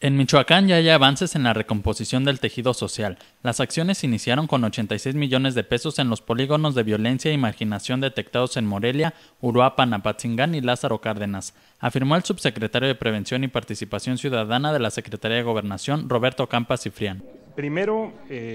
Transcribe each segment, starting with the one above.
En Michoacán ya hay avances en la recomposición del tejido social. Las acciones iniciaron con 86 millones de pesos en los polígonos de violencia y marginación detectados en Morelia, Uruapan, Apatzingán y Lázaro Cárdenas, afirmó el subsecretario de Prevención y Participación Ciudadana de la Secretaría de Gobernación, Roberto Campa Cifrián. Primero,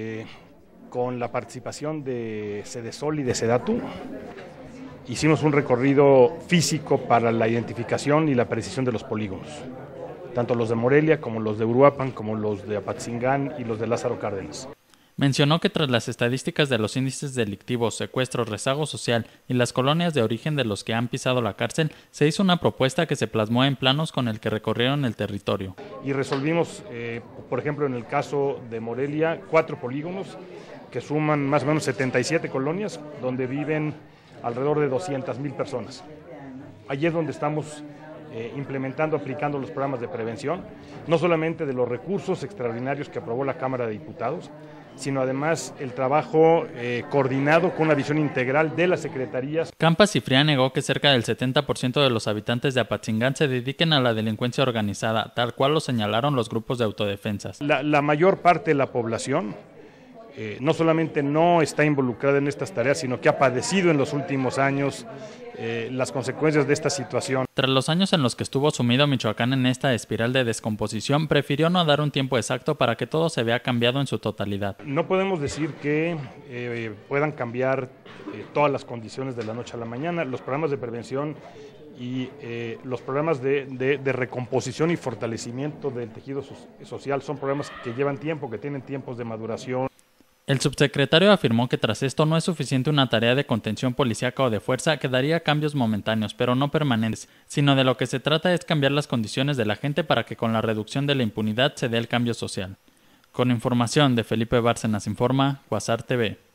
con la participación de Sedesol y de Sedatu, hicimos un recorrido físico para la identificación y la precisión de los polígonos, tanto los de Morelia como los de Uruapan, como los de Apatzingán y los de Lázaro Cárdenas. Mencionó que tras las estadísticas de los índices delictivos, secuestros, rezago social y las colonias de origen de los que han pisado la cárcel, se hizo una propuesta que se plasmó en planos con el que recorrieron el territorio. Y resolvimos, por ejemplo, en el caso de Morelia, 4 polígonos que suman más o menos 77 colonias, donde viven alrededor de 200,000 personas. Allí es donde estamos implementando, aplicando los programas de prevención, no solamente de los recursos extraordinarios que aprobó la Cámara de Diputados, sino además el trabajo coordinado con una visión integral de las secretarías. Campa Cifrián negó que cerca del 70% de los habitantes de Apatzingán se dediquen a la delincuencia organizada, tal cual lo señalaron los grupos de autodefensas. La mayor parte de la población no solamente no está involucrada en estas tareas, sino que ha padecido en los últimos años las consecuencias de esta situación. Tras los años en los que estuvo sumido Michoacán en esta espiral de descomposición, prefirió no dar un tiempo exacto para que todo se vea cambiado en su totalidad. No podemos decir que puedan cambiar todas las condiciones de la noche a la mañana. Los programas de prevención y los programas de recomposición y fortalecimiento del tejido social son programas que llevan tiempo, que tienen tiempos de maduración. El subsecretario afirmó que tras esto no es suficiente una tarea de contención policíaca o de fuerza que daría cambios momentáneos, pero no permanentes, sino de lo que se trata es cambiar las condiciones de la gente para que con la reducción de la impunidad se dé el cambio social. Con información de Felipe Bárcenas informa, Cuasar TV.